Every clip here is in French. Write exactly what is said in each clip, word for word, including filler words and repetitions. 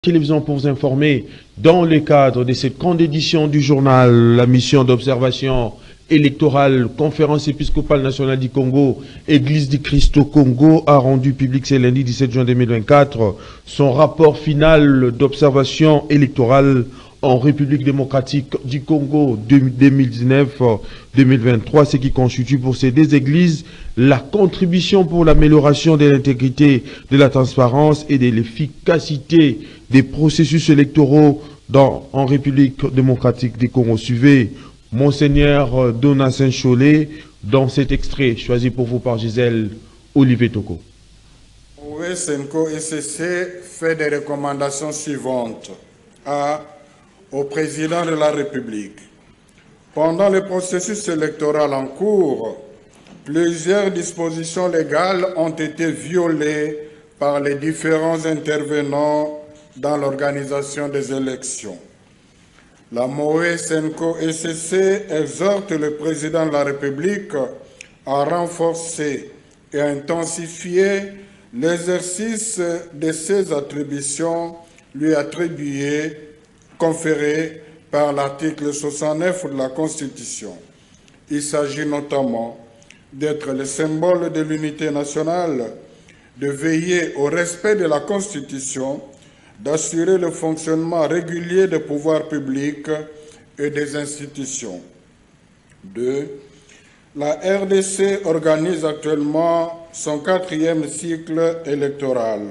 Télévision pour vous informer dans le cadre de cette grande édition du journal, la mission d'observation électorale, conférence épiscopale nationale du Congo, Église du Christ au Congo a rendu public ce lundi dix-sept juin deux mille vingt-quatre son rapport final d'observation électorale en République démocratique du Congo deux mille dix-neuf deux mille vingt-trois, ce qui constitue pour ces deux églises la contribution pour l'amélioration de l'intégrité, de la transparence et de l'efficacité des processus électoraux dans, en République démocratique du Congo. Suivez Monseigneur Donatien Cholet dans cet extrait choisi pour vous par Gisèle Olivier Toko. O S N C O S C C fait des recommandations suivantes à, au président de la République. Pendant le processus électoral en cours, plusieurs dispositions légales ont été violées par les différents intervenants dans l'organisation des élections. La M O S N C O S C C exhorte le président de la République à renforcer et à intensifier l'exercice de ses attributions lui attribuées, conférées par l'article soixante-neuf de la Constitution. Il s'agit notamment d'être le symbole de l'unité nationale, de veiller au respect de la Constitution, d'assurer le fonctionnement régulier des pouvoirs publics et des institutions. Deux, la R D C organise actuellement son quatrième cycle électoral.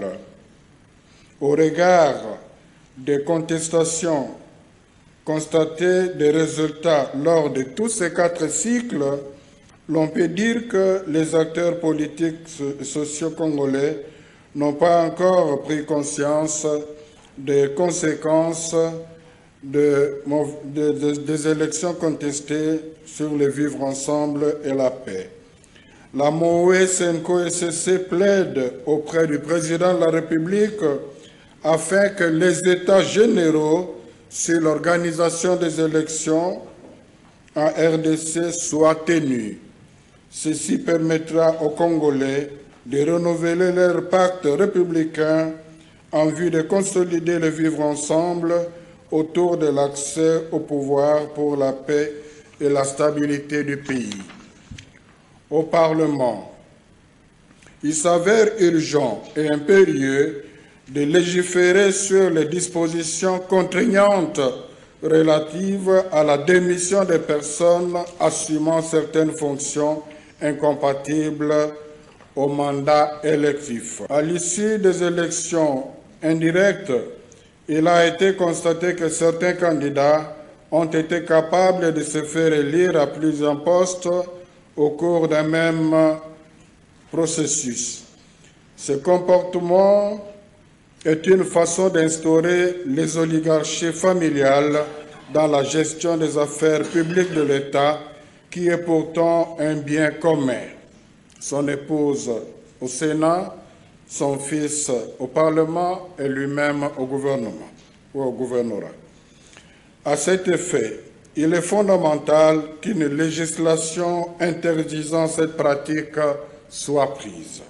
Au regard des contestations constatées des résultats lors de tous ces quatre cycles, l'on peut dire que les acteurs politiques et sociaux congolais n'ont pas encore pris conscience des conséquences de, de, de, des élections contestées sur le vivre ensemble et la paix. La M O S N C O S C C plaide auprès du président de la République afin que les États généraux sur l'organisation des élections en R D C soient tenus. Ceci permettra aux Congolais de renouveler leur pacte républicain en vue de consolider le vivre ensemble autour de l'accès au pouvoir pour la paix et la stabilité du pays. Au Parlement, il s'avère urgent et impérieux de légiférer sur les dispositions contraignantes relatives à la démission des personnes assumant certaines fonctions incompatibles au mandat électif. À l'issue des élections indirectes, il a été constaté que certains candidats ont été capables de se faire élire à plusieurs postes au cours d'un même processus. Ce comportement est une façon d'instaurer les oligarchies familiales dans la gestion des affaires publiques de l'État, qui est pourtant un bien commun. Son épouse au Sénat, son fils au Parlement et lui-même au gouvernement ou au gouvernorat. À cet effet, il est fondamental qu'une législation interdisant cette pratique soit prise.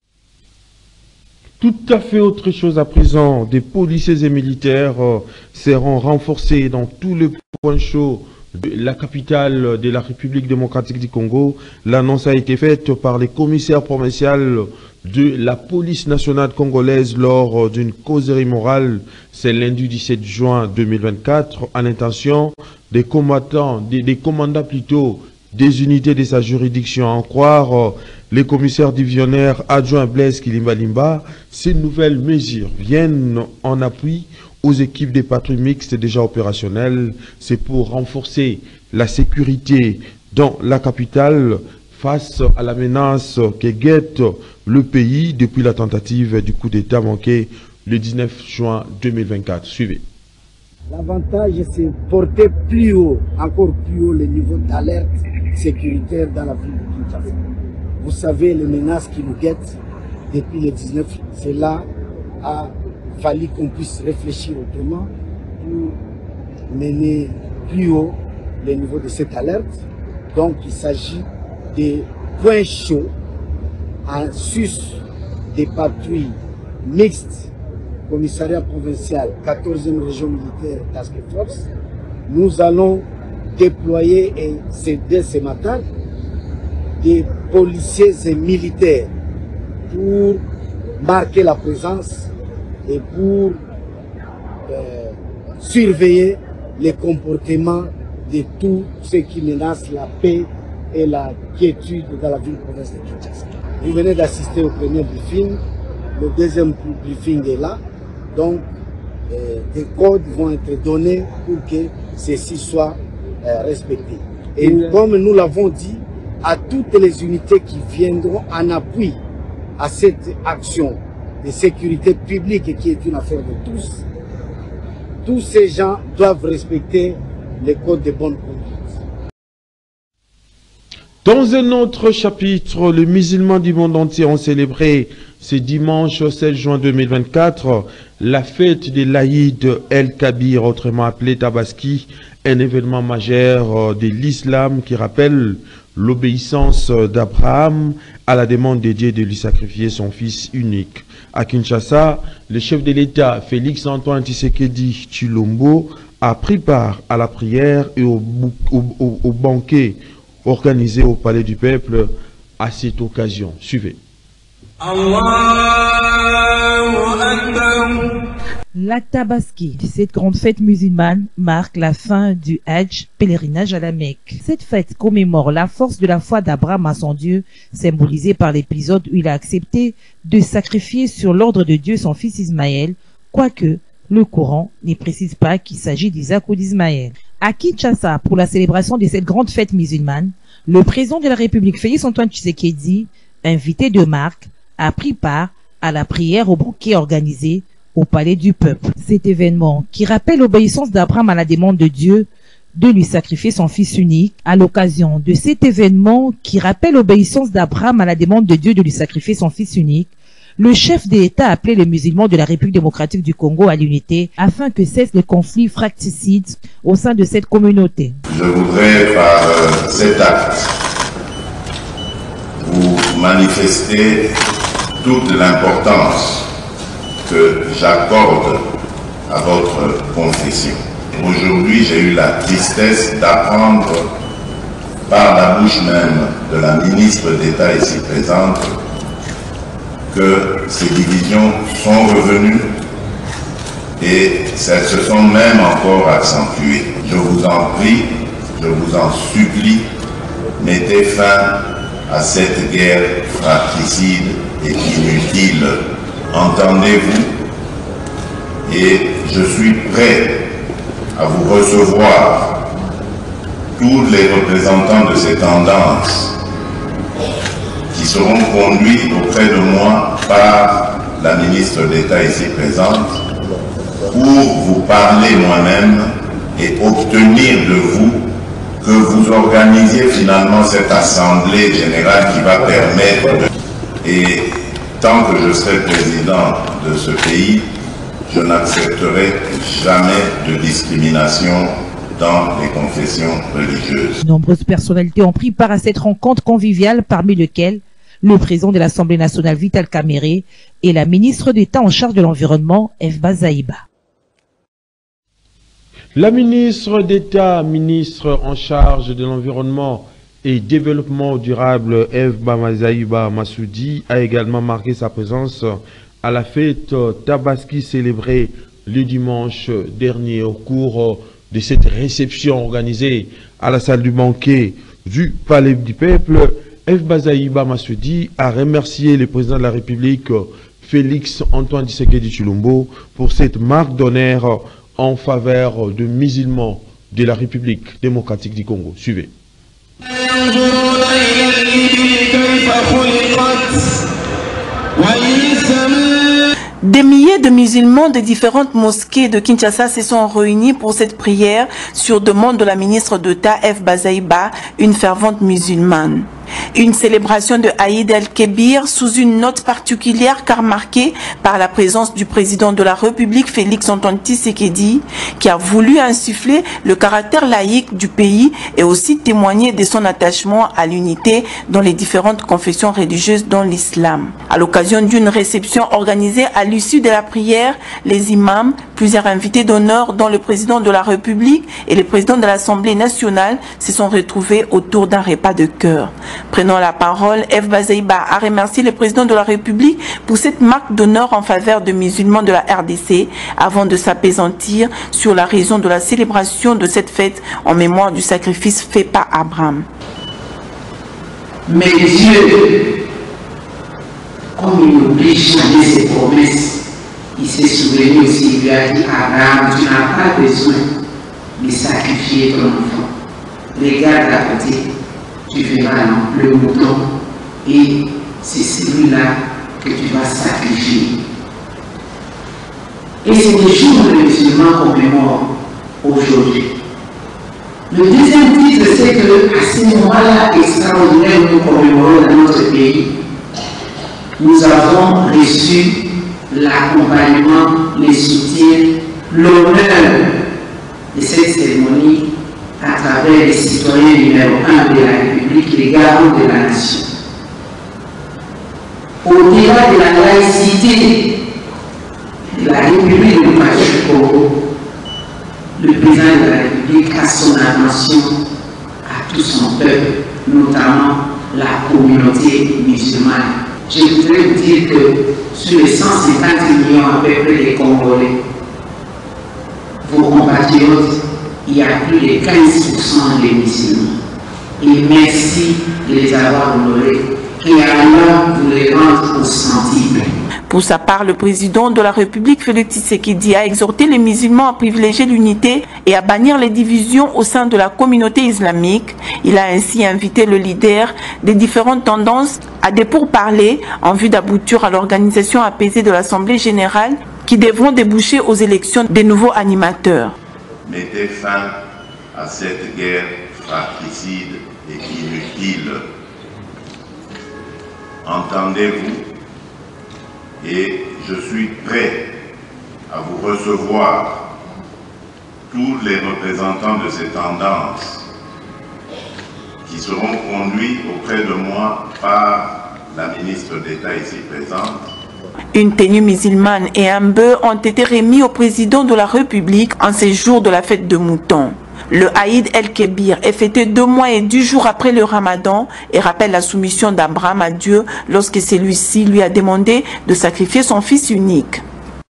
Tout à fait autre chose à présent. Des policiers et militaires euh, seront renforcés dans tous les points chauds de la capitale de la République démocratique du Congo. L'annonce a été faite par les commissaires provinciaux de la police nationale congolaise lors d'une causerie morale. C'est lundi dix-sept juin deux mille vingt-quatre à l'intention des combattants, des, des commandants plutôt, des unités de sa juridiction. En croire euh, les commissaires divisionnaires adjoints Blaise Kilimba Limba, ces nouvelles mesures viennent en appui aux équipes des patrouilles mixtes déjà opérationnelles. C'est pour renforcer la sécurité dans la capitale face à la menace qui guette le pays depuis la tentative du coup d'État manqué le dix-neuf juin deux mille vingt-quatre. Suivez. L'avantage, c'est porter plus haut, encore plus haut, le niveau d'alerte sécuritaire dans la ville de Kinshasa. Vous savez les menaces qui nous guettent depuis le dix-neuf. Cela a fallu qu'on puisse réfléchir autrement pour mener plus haut le niveau de cette alerte. Donc il s'agit des points chauds en sus des patrouilles mixtes commissariat provincial, quatorzième région militaire Task Force, nous allons déployer, et c'est dès ce matin, des policiers et militaires pour marquer la présence et pour euh, surveiller les comportements de tous ceux qui menacent la paix et la quiétude dans la ville-province de Kinshasa. Vous venez d'assister au premier briefing, le deuxième briefing est là, donc euh, des codes vont être donnés pour que ceci soit euh, respecté. Et oui. Comme nous l'avons dit, à toutes les unités qui viendront en appui à cette action de sécurité publique qui est une affaire de tous, tous ces gens doivent respecter les codes de bonne conduite. Dans un autre chapitre, les musulmans du monde entier ont célébré ce dimanche sept juin deux mille vingt-quatre la fête de l'Aïd El-Kabir, autrement appelé Tabaski, un événement majeur de l'islam qui rappelle l'obéissance d'Abraham à la demande de Dieu de lui sacrifier son fils unique. À Kinshasa, le chef de l'État, Félix Antoine Tshisekedi Tshilombo, a pris part à la prière et au, au, au, au banquet organisé au Palais du Peuple à cette occasion. Suivez. La Tabaski, cette grande fête musulmane, marque la fin du Hajj, pèlerinage à la Mecque. Cette fête commémore la force de la foi d'Abraham à son Dieu, symbolisée par l'épisode où il a accepté de sacrifier sur l'ordre de Dieu son fils Ismaël, quoique le Coran ne précise pas qu'il s'agit d'Isaac ou d'Ismaël. À Kinshasa, pour la célébration de cette grande fête musulmane, le président de la République, Félix Antoine Tshisekedi, invité de marque, a pris part à la prière au banquet organisé au Palais du Peuple. Cet événement, qui rappelle l'obéissance d'Abraham à la demande de Dieu de lui sacrifier son fils unique, à l'occasion de cet événement qui rappelle l'obéissance d'Abraham à la demande de Dieu de lui sacrifier son fils unique, le chef d'État a appelé les musulmans de la République démocratique du Congo à l'unité afin que cessent les conflits fratricides au sein de cette communauté. Je voudrais par euh, cet acte vous manifester toute l'importance que j'accorde à votre confession. Aujourd'hui, j'ai eu la tristesse d'apprendre par la bouche même de la ministre d'État ici présente que ces divisions sont revenues et elles se sont même encore accentuées. Je vous en prie, je vous en supplie, mettez fin à cette guerre fratricide et inutile. Entendez-vous? Et je suis prêt à vous recevoir tous les représentants de ces tendances qui seront conduits auprès de moi par la ministre d'État ici présente pour vous parler moi-même et obtenir de vous que vous organisiez finalement cette assemblée générale qui va permettre de... Et tant que je serai président de ce pays, je n'accepterai jamais de discrimination dans les confessions religieuses. Nombreuses personnalités ont pris part à cette rencontre conviviale, parmi lesquelles le président de l'Assemblée nationale Vital Kamerhe et la ministre d'État en charge de l'environnement Efba Zaïba. La ministre d'État, ministre en charge de l'environnement et développement durable Efba Zaïba Massoudi a également marqué sa présence à la fête Tabaski célébrée le dimanche dernier au cours de cette réception organisée à la salle du banquet du Palais du Peuple. Efba Zaïba Massoudi a remercié le président de la République Félix Antoine Tshisekedi Tshilombo pour cette marque d'honneur en faveur de musulmans de la République démocratique du Congo. Suivez. Des milliers de musulmans de différentes mosquées de Kinshasa se sont réunis pour cette prière sur demande de la ministre d'État Efba Zaïba, une fervente musulmane. Une célébration de Aïd el-Kébir sous une note particulière car marquée par la présence du président de la République Félix Antoine Tshisekedi qui a voulu insuffler le caractère laïque du pays et aussi témoigner de son attachement à l'unité dans les différentes confessions religieuses dont l'islam. À l'occasion d'une réception organisée à l'issue de la prière, les imams, plusieurs invités d'honneur dont le président de la République et le président de l'Assemblée nationale se sont retrouvés autour d'un repas de cœur. Prenant la parole, F. Bazaïba a remercié le président de la République pour cette marque d'honneur en faveur des musulmans de la R D C avant de s'apaisantir sur la raison de la célébration de cette fête en mémoire du sacrifice fait par Abraham. Mais Dieu, comme il n'oublie jamais ses promesses, il s'est souvenu aussi, il lui a dit Abraham, tu n'as pas besoin de sacrifier ton enfant. Regarde à côté, tu verras le mouton et c'est celui-là que tu vas sacrifier. Et c'est le jour où les musulmans commémorent aujourd'hui. Le deuxième titre, c'est qu'à ce moment-là extraordinaire où nous commémorons dans notre pays, nous avons reçu l'accompagnement, le soutien, l'honneur de cette cérémonie à travers les citoyens numéro un de la République, les garants de la nation. Au-delà de la laïcité de la République démocratique du Congo, le président de la République a son attention à tout son peuple, notamment la communauté musulmane. Je voudrais vous dire que sur les cent cinquante millions à peu près de Congolais, vos compatriotes, il y a plus de quinze pour cent des musulmans. Et merci de les avoir honorés. Et alors, vous les rendre au centime. Pour sa part, le président de la République, Félix Tshisekedi, a exhorté les musulmans à privilégier l'unité et à bannir les divisions au sein de la communauté islamique. Il a ainsi invité le leader des différentes tendances à des pourparlers en vue d'aboutir à l'organisation apaisée de l'Assemblée générale qui devront déboucher aux élections des nouveaux animateurs. Mettez fin à cette guerre fratricide et inutile. Entendez-vous? Et je suis prêt à vous recevoir tous les représentants de ces tendances qui seront conduits auprès de moi par la ministre d'État ici présente. Une tenue musulmane et un bœuf ont été remis au président de la République en ces jours de la fête de mouton. Le Aïd el-Kébir est fêté deux mois et dix jours après le Ramadan et rappelle la soumission d'Abraham à Dieu lorsque celui-ci lui a demandé de sacrifier son fils unique.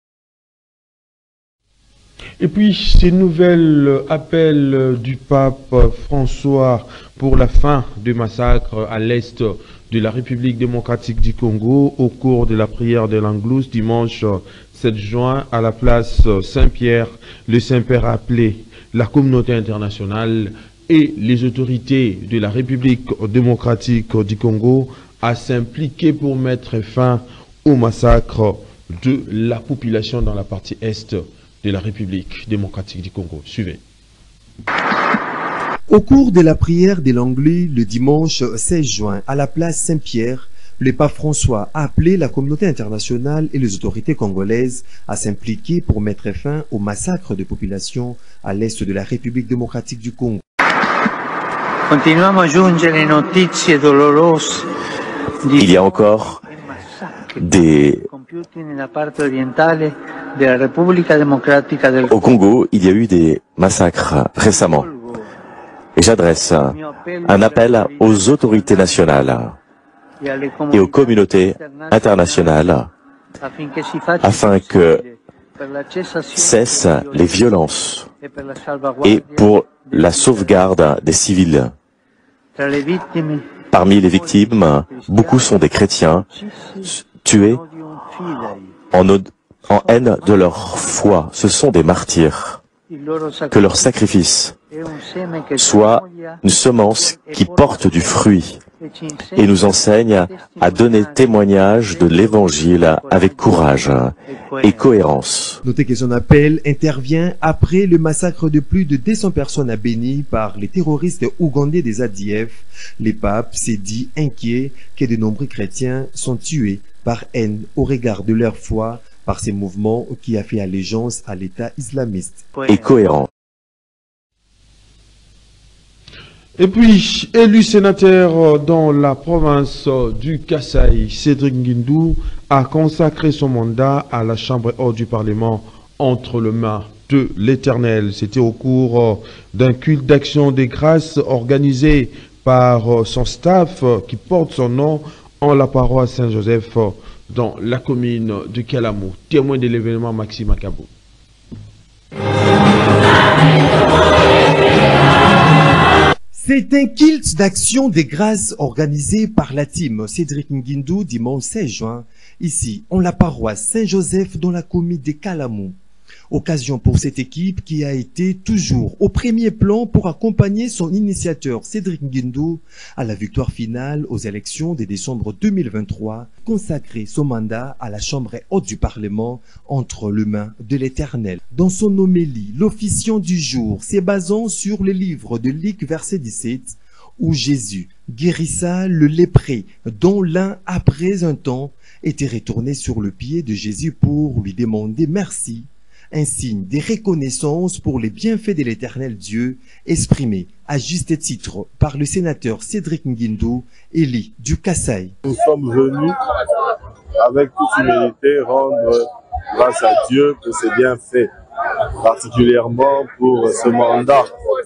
Et puis, ces nouvelles appels du pape François pour la fin du massacre à l'est de la République démocratique du Congo au cours de la prière de l'Anglouse dimanche sept juin à la place Saint-Pierre. Le Saint-Père a appelé la communauté internationale et les autorités de la République démocratique du Congo à s'impliquer pour mettre fin au massacre de la population dans la partie est de la République démocratique du Congo. Suivez. Au cours de la prière de l'Anglais le dimanche seize juin à la place Saint-Pierre, le pape François a appelé la communauté internationale et les autorités congolaises à s'impliquer pour mettre fin au massacre de populations à l'est de la République démocratique du Congo. Il y a encore des... Au Congo, il y a eu des massacres récemment. Et j'adresse un appel aux autorités nationales et aux communautés internationales afin que cessent les violences et pour la sauvegarde des civils. Parmi les victimes, beaucoup sont des chrétiens tués en, en haine de leur foi. Ce sont des martyrs. Que leur sacrifice soit une semence qui porte du fruit et nous enseigne à donner témoignage de l'Évangile avec courage et cohérence. Notez que son appel intervient après le massacre de plus de deux cents personnes à Béni par les terroristes ougandais des A D F. Le pape s'est dit inquiet que de nombreux chrétiens sont tués par haine au regard de leur foi par ces mouvements qui a fait allégeance à l'État islamiste. Et cohérent. Et puis, élu sénateur dans la province du Kasaï, Cédric Nguindou a consacré son mandat à la Chambre haute du Parlement entre les mains de l'Éternel. C'était au cours d'un culte d'action des grâces organisé par son staff qui porte son nom en la paroisse Saint-Joseph dans la commune de Kalamou. Témoin de l'événement, Maxime Akabo. C'est un culte d'action des grâces organisé par la team Cédric Nguindou dimanche seize juin, ici, en la paroisse Saint-Joseph dans la commune de Kalamou. Occasion pour cette équipe qui a été toujours au premier plan pour accompagner son initiateur Cédric Nguindou à la victoire finale aux élections de décembre deux mille vingt-trois, consacrer son mandat à la Chambre haute du Parlement entre les mains de l'Éternel. Dans son homélie, l'officiant du jour s'est basant sur le livre de Luc verset dix-sept, où Jésus guérissa le lépré, dont l'un après un temps était retourné sur le pied de Jésus pour lui demander merci. Un signe de reconnaissance pour les bienfaits de l'Éternel Dieu, exprimé à juste titre par le sénateur Cédric Nguindou, élu du Kasaï. Nous sommes venus avec toute humilité rendre grâce à Dieu pour ses bienfaits, particulièrement pour ce mandat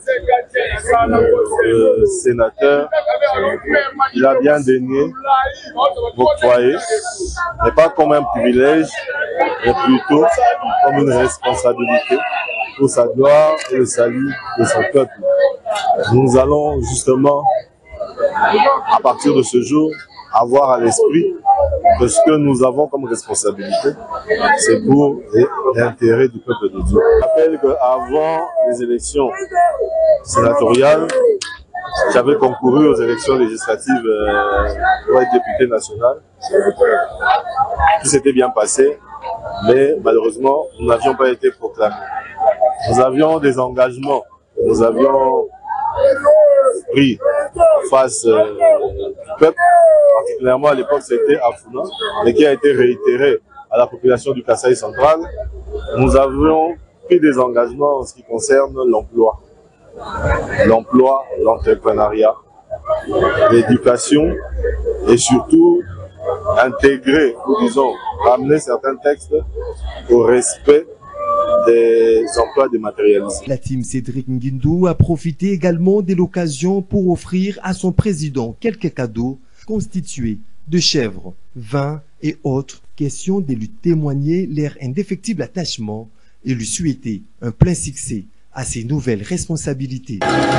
de sénateur. Il a bien daigné m'octroyer, mais pas comme un privilège, mais plutôt comme une responsabilité pour sa gloire et le salut de son peuple. Nous allons justement, à partir de ce jour, avoir à l'esprit que ce que nous avons comme responsabilité, c'est pour l'intérêt du peuple de Dieu. Je rappelle qu'avant les élections sénatoriales, j'avais concouru aux élections législatives euh, pour être député national. Tout s'était bien passé, mais malheureusement, nous n'avions pas été proclamés. Nous avions des engagements, nous avions pris face euh, du peuple, particulièrement à l'époque c'était Afuna, mais qui a été réitéré à la population du Kasaï central. Nous avions pris des engagements en ce qui concerne l'emploi. L'emploi, l'entrepreneuriat, l'éducation et surtout intégrer, ou disons, ramener certains textes au respect des emplois dématérialisés. La team Cédric Nguindou a profité également de l'occasion pour offrir à son président quelques cadeaux constitués de chèvres, vins et autres, question de lui témoigner leur indéfectible attachement et lui souhaiter un plein succès à ses nouvelles responsabilités.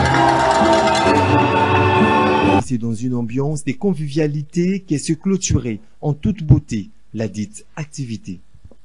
C'est dans une ambiance de convivialité qu'est se clôturer en toute beauté la dite activité.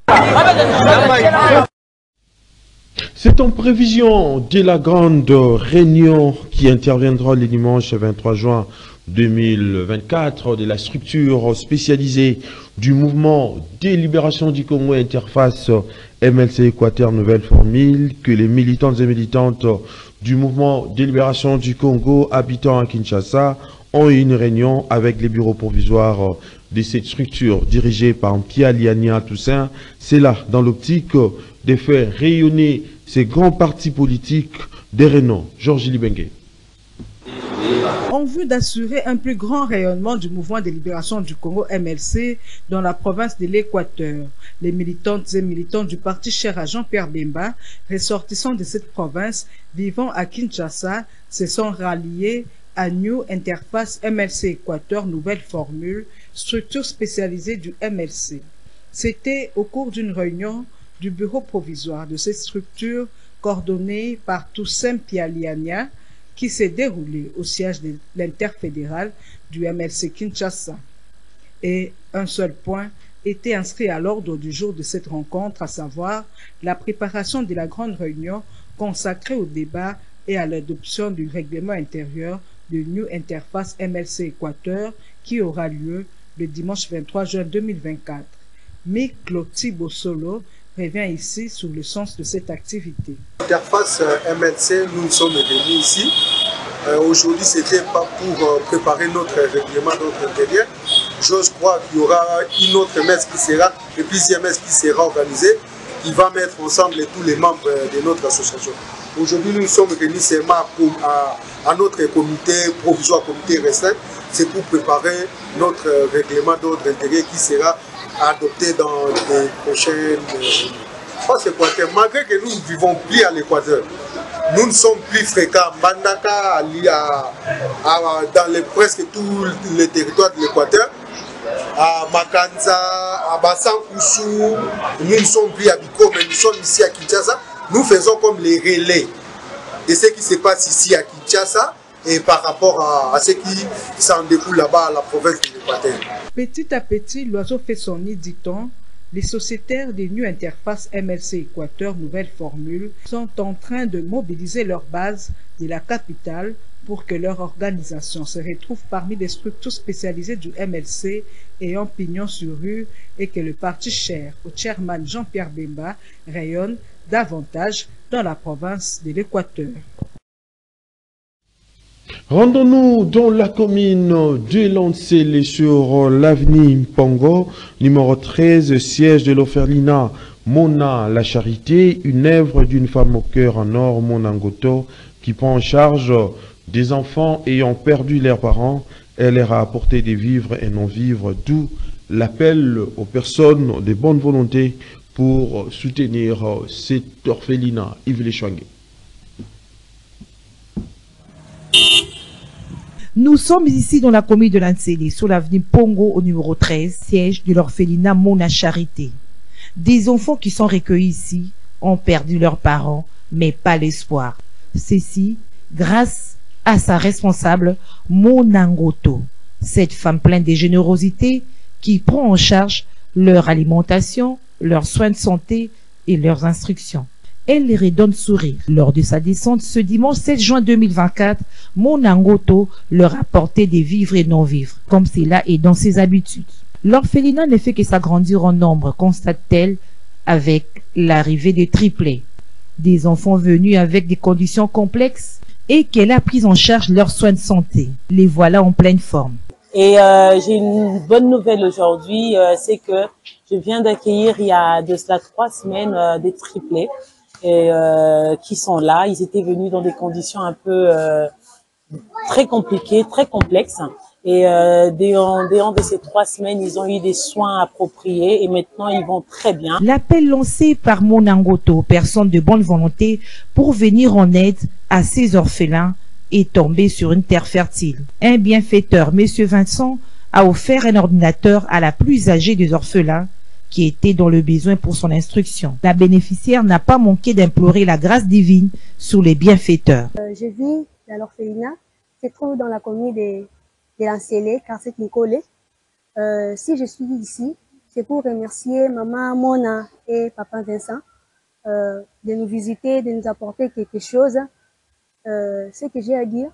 C'est en prévision de la grande réunion qui interviendra le dimanche vingt-trois juin deux mille vingt-quatre de la structure spécialisée du mouvement de libération du Congo Interface M L C Équateur Nouvelle Formule que les militantes et militantes du mouvement de libération du Congo habitant à Kinshasa ont eu une réunion avec les bureaux provisoires de cette structure dirigée par Pierre Liania Toussaint. C'est là dans l'optique de faire rayonner ces grands partis politiques des renom. Georges Libengue. En vue d'assurer un plus grand rayonnement du mouvement de libération du Congo M L C dans la province de l'Équateur, les militantes et militants du parti cher à Jean-Pierre Bemba, ressortissants de cette province, vivant à Kinshasa, se sont ralliés à New Interface M L C Équateur Nouvelle Formule, structure spécialisée du M L C. C'était au cours d'une réunion du bureau provisoire de cette structure coordonnée par Toussaint Pialiania, qui s'est déroulé au siège de l'interfédéral du M L C Kinshasa. Et un seul point était inscrit à l'ordre du jour de cette rencontre, à savoir la préparation de la grande réunion consacrée au débat et à l'adoption du règlement intérieur de New Interface M L C Équateur qui aura lieu le dimanche vingt-trois juin deux mille vingt-quatre. Mais Clotilde Bossolo revient ici sur le sens de cette activité. Interface M L C, nous sommes venus ici. Euh, Aujourd'hui, c'était pas pour euh, préparer notre règlement, notre intérieur. J'ose croire qu'il y aura une autre messe qui sera, une plusieurs messes qui sera organisée, qui va mettre ensemble tous les membres de notre association. Aujourd'hui, nous sommes venus seulement à, à, à notre comité provisoire, comité restreint. C'est pour préparer notre règlement d'ordre intérieur qui sera adopté dans les prochaines années. Malgré que nous ne vivons plus à l'Équateur, nous ne sommes plus fréquents à Mbandaka, à, à, dans les, presque tous les territoires de l'Équateur, à Makanza, à Bassan-Koussou, nous ne sommes plus à Biko, mais nous sommes ici à Kinshasa. Nous faisons comme les relais de ce qui se passe ici à Kinshasa et par rapport à, à ce qui s'en découle là-bas à la province de l'Équateur. Petit à petit, l'oiseau fait son nid, dit-on. Les sociétaires des New Interface M L C Équateur Nouvelle Formule sont en train de mobiliser leur base de la capitale pour que leur organisation se retrouve parmi les structures spécialisées du M L C ayant pignon sur rue et que le parti cher au chairman Jean-Pierre Bemba rayonne davantage dans la province de l'Équateur. Rendons-nous dans la commune de Lancélé sur l'avenue Mpongo, numéro treize, siège de l'orphelinat Mona la Charité, une œuvre d'une femme au cœur en or, Mona Ngoto, qui prend en charge des enfants ayant perdu leurs parents. Elle leur a apporté des vivres et non-vivres, d'où l'appel aux personnes de bonne volonté pour soutenir cet orphelinat. Yves Lechouangue. Nous sommes ici dans la commune de Lancélé, sur l'avenue Pongo au numéro treize, siège de l'orphelinat Mona Charité. Des enfants qui sont recueillis ici ont perdu leurs parents, mais pas l'espoir. Ceci grâce à sa responsable Mona Ngoto, cette femme pleine de générosité qui prend en charge leur alimentation, leurs soins de santé et leurs instructions. Elle les redonne sourire. Lors de sa descente ce dimanche sept juin deux mille vingt-quatre, Mona Ngoto leur a apporté des vivres et non-vivres, comme cela est dans ses habitudes. L'orphelinat ne fait que s'agrandir en nombre, constate-t-elle, avec l'arrivée des triplés, des enfants venus avec des conditions complexes et qu'elle a pris en charge leurs soins de santé. Les voilà en pleine forme. Et euh, j'ai une bonne nouvelle aujourd'hui, euh, c'est que je viens d'accueillir il y a de cela trois semaines euh, des triplés. Et euh, qui sont là. Ils étaient venus dans des conditions un peu euh, très compliquées, très complexes. Et euh, dehors, dehors de ces trois semaines, ils ont eu des soins appropriés et maintenant ils vont très bien. L'appel lancé par Mona Ngoto, personne de bonne volonté, pour venir en aide à ces orphelins est tombé sur une terre fertile. Un bienfaiteur, M. Vincent, a offert un ordinateur à la plus âgée des orphelins qui était dans le besoin pour son instruction. La bénéficiaire n'a pas manqué d'implorer la grâce divine sur les bienfaiteurs. Euh, je vis dans l'orphelinat, qui se trouve dans la commune de, de Lancélé, quartier Kinkolé. Euh, si je suis ici, c'est pour remercier maman Mona et papa Vincent euh, de nous visiter, de nous apporter quelque chose. Euh, ce que j'ai à dire,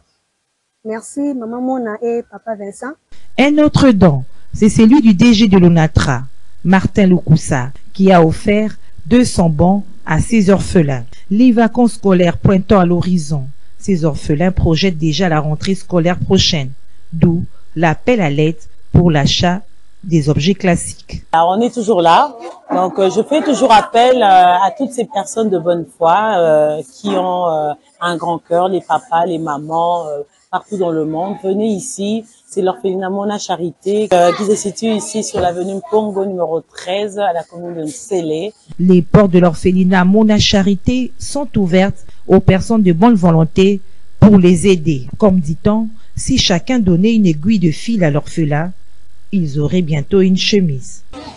merci maman Mona et papa Vincent. Un autre don, c'est celui du D G de l'ONATRA, Martin Loukoussa, qui a offert deux cents bons à ces orphelins. Les vacances scolaires pointant à l'horizon, ces orphelins projettent déjà la rentrée scolaire prochaine, d'où l'appel à l'aide pour l'achat des objets classiques. Alors, on est toujours là, donc euh, je fais toujours appel euh, à toutes ces personnes de bonne foi euh, qui ont euh, un grand cœur, les papas, les mamans, euh, partout dans le monde. Venez ici, c'est l'orphelinat Mona Charité euh, qui se situe ici sur l'avenue Pongo numéro treize à la commune de Lancélé. Les portes de l'orphelinat Mona Charité sont ouvertes aux personnes de bonne volonté pour les aider. Comme dit-on, si chacun donnait une aiguille de fil à l'orphelin, ils auraient bientôt une chemise.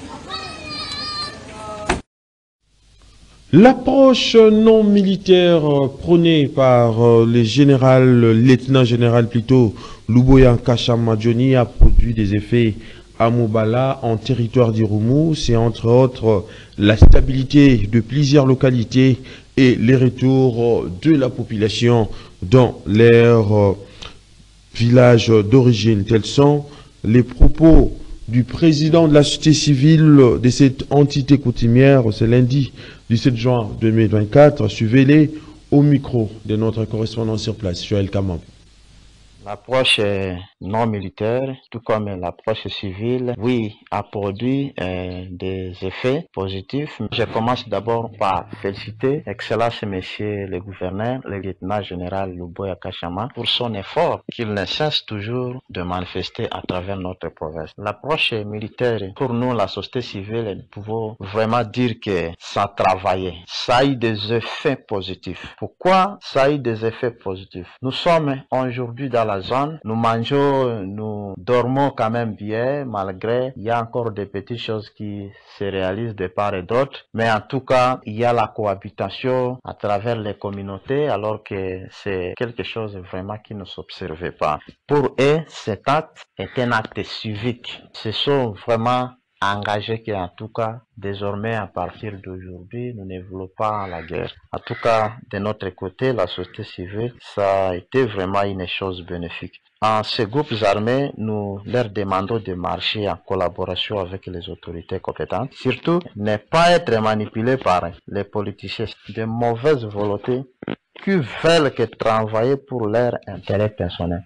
L'approche non militaire prônée par le général, le lieutenant-général plutôt, Luboya Kashamadjoni a produit des effets à Mobala en territoire d'Irumu. C'est entre autres la stabilité de plusieurs localités et les retours de la population dans leur euh, village d'origine. Tels sont les propos du président de la société civile de cette entité coutumière ce lundi du sept juin deux mille vingt-quatre. Suivez-les au micro de notre correspondant sur place, Joël Kamam. L'approche non militaire, tout comme l'approche civile, oui, a produit euh, des effets positifs. Je commence d'abord par féliciter Excellence Monsieur le gouverneur, le lieutenant général Luboya Kachama, pour son effort qu'il ne cesse toujours de manifester à travers notre province. L'approche militaire, pour nous, la société civile, nous pouvons vraiment dire que ça travaillait. Ça a eu des effets positifs. Pourquoi ça a eu des effets positifs? Nous sommes aujourd'hui dans la zone, nous mangeons, nous dormons quand même bien, malgré il y a encore des petites choses qui se réalisent de part et d'autre, mais en tout cas il y a la cohabitation à travers les communautés, alors que c'est quelque chose vraiment qui ne s'observait pas. Pour eux, cet acte est un acte civique. Ce sont vraiment engagés qui, en tout cas, désormais, à partir d'aujourd'hui, nous ne voulons pas la guerre. En tout cas, de notre côté, la société civile, ça a été vraiment une chose bénéfique. En ces groupes armés, nous leur demandons de marcher en collaboration avec les autorités compétentes. Surtout, ne pas être manipulés par les politiciens de mauvaise volonté qui veulent que travailler pour leur intérêt personnel.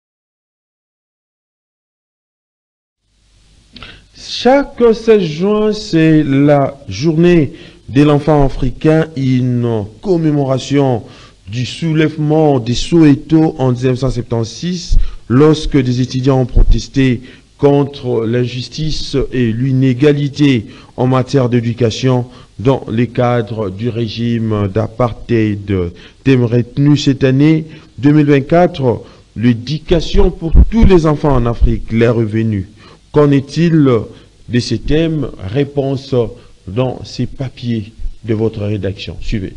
Chaque seize juin, c'est la journée de l'enfant africain, une commémoration du soulèvement des Soweto en mille neuf cent soixante-seize, lorsque des étudiants ont protesté contre l'injustice et l'inégalité en matière d'éducation dans les cadres du régime d'apartheid. Thème retenu cette année deux mille vingt-quatre, l'éducation pour tous les enfants en Afrique, les revenus. Qu'en est-il de ces thèmes? Réponse dans ces papiers de votre rédaction. Suivez.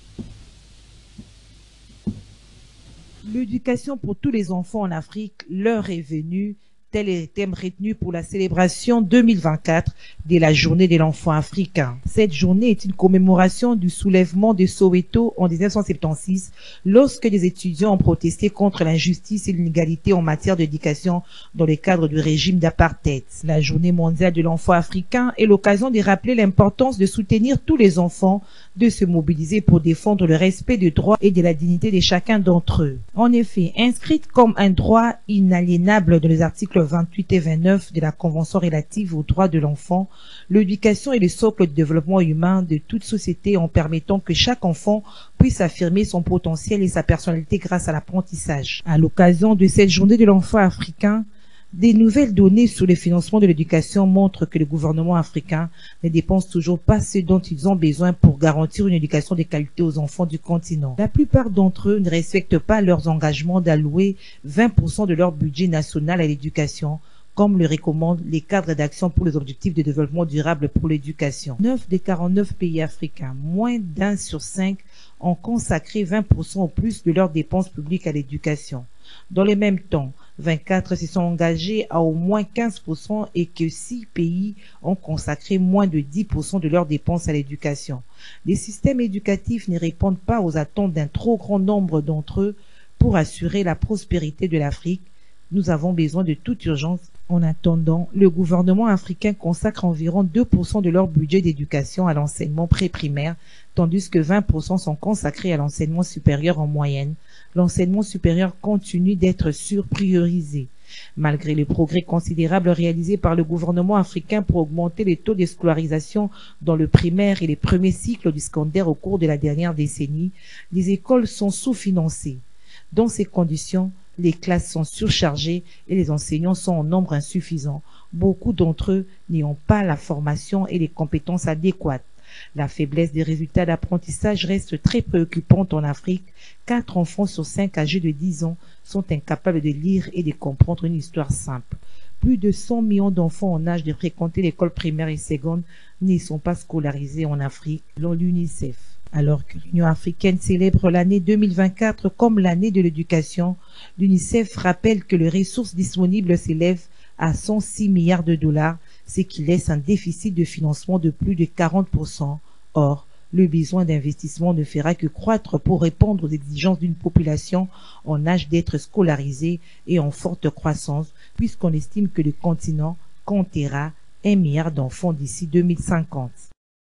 L'éducation pour tous les enfants en Afrique, l'heure est venue. Tel est le thème retenu pour la célébration deux mille vingt-quatre de la journée de l'enfant africain. Cette journée est une commémoration du soulèvement de Soweto en mille neuf cent soixante-seize, lorsque des étudiants ont protesté contre l'injustice et l'inégalité en matière d'éducation dans le cadre du régime d'apartheid. La journée mondiale de l'enfant africain est l'occasion de rappeler l'importance de soutenir tous les enfants, de se mobiliser pour défendre le respect des droits et de la dignité de chacun d'entre eux. En effet, inscrite comme un droit inaliénable dans les articles vingt-huit et vingt-neuf de la Convention relative aux droits de l'enfant, l'éducation est le socle du développement humain de toute société en permettant que chaque enfant puisse affirmer son potentiel et sa personnalité grâce à l'apprentissage. À l'occasion de cette journée de l'enfant africain, des nouvelles données sur le financement de l'éducation montrent que le gouvernement africain ne dépense toujours pas ce dont ils ont besoin pour garantir une éducation de qualité aux enfants du continent. La plupart d'entre eux ne respectent pas leurs engagements d'allouer vingt pour cent de leur budget national à l'éducation, comme le recommandent les cadres d'action pour les objectifs de développement durable pour l'éducation. neuf des quarante-neuf pays africains, moins d'un sur cinq, ont consacré vingt pour cent au plus de leurs dépenses publiques à l'éducation. Dans le même temps, vingt-quatre se sont engagés à au moins quinze pour cent et que six pays ont consacré moins de dix pour cent de leurs dépenses à l'éducation. Les systèmes éducatifs ne répondent pas aux attentes d'un trop grand nombre d'entre eux pour assurer la prospérité de l'Afrique. Nous avons besoin de toute urgence. En attendant, le gouvernement africain consacre environ deux pour cent de leur budget d'éducation à l'enseignement pré-primaire, tandis que vingt pour cent sont consacrés à l'enseignement supérieur en moyenne. L'enseignement supérieur continue d'être surpriorisé. Malgré les progrès considérables réalisés par le gouvernement africain pour augmenter les taux de scolarisation dans le primaire et les premiers cycles du secondaire au cours de la dernière décennie, les écoles sont sous-financées. Dans ces conditions, les classes sont surchargées et les enseignants sont en nombre insuffisant. Beaucoup d'entre eux n'ont pas la formation et les compétences adéquates. La faiblesse des résultats d'apprentissage reste très préoccupante en Afrique. Quatre enfants sur cinq âgés de dix ans sont incapables de lire et de comprendre une histoire simple. Plus de cent millions d'enfants en âge de fréquenter l'école primaire et seconde n'y sont pas scolarisés en Afrique, selon l'UNICEF. Alors que l'Union africaine célèbre l'année deux mille vingt-quatre comme l'année de l'éducation, l'UNICEF rappelle que les ressources disponibles s'élèvent à cent six milliards de dollars, ce qui laisse un déficit de financement de plus de quarante pour cent. Or, Le besoin d'investissement ne fera que croître pour répondre aux exigences d'une population en âge d'être scolarisée et en forte croissance, puisqu'on estime que le continent comptera un milliard d'enfants d'ici deux mille cinquante.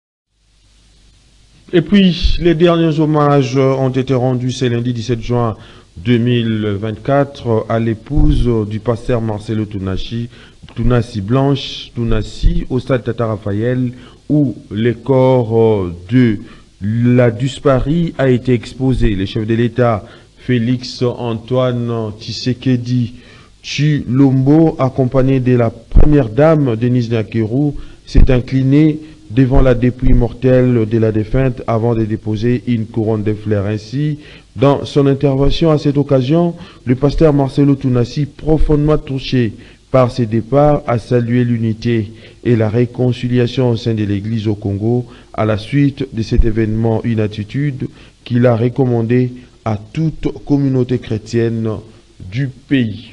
Et puis, les derniers hommages ont été rendus ce lundi dix-sept juin deux mille vingt-quatre à l'épouse du pasteur Marcelo Tounassi, Tounassi Blanche Tounassi, au stade Tata Raphaël, où les corps de la disparue a été exposé. Le chef de l'État, Félix Antoine Tshisekedi Tshilombo, accompagné de la première dame, Denise Nyakeru, s'est incliné devant la dépouille mortelle de la défunte avant de déposer une couronne de fleurs. Ainsi, dans son intervention à cette occasion, le pasteur Marcelo Tounassi, profondément touché par ses départs, a salué l'unité et la réconciliation au sein de l'Église au Congo à la suite de cet événement, une attitude qu'il a recommandée à toute communauté chrétienne du pays.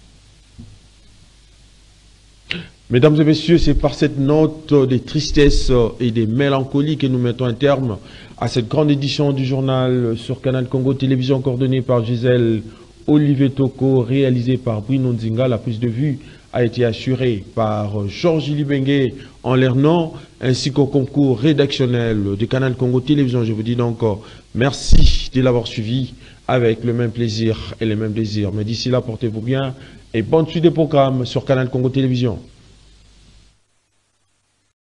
Mesdames et messieurs, c'est par cette note de tristesse et de mélancolie que nous mettons un terme à cette grande édition du journal sur Canal Congo Télévision, coordonnée par Gisèle Olivier Toko, réalisée par Bruno Nzinga. La prise de vue a été assurée par Georges Libengue en Lernon, ainsi qu'au concours rédactionnel de Canal Congo Télévision. Je vous dis donc merci de l'avoir suivi avec le même plaisir et le même désir. Mais d'ici là, portez-vous bien et bonne suite des programmes sur Canal Congo Télévision.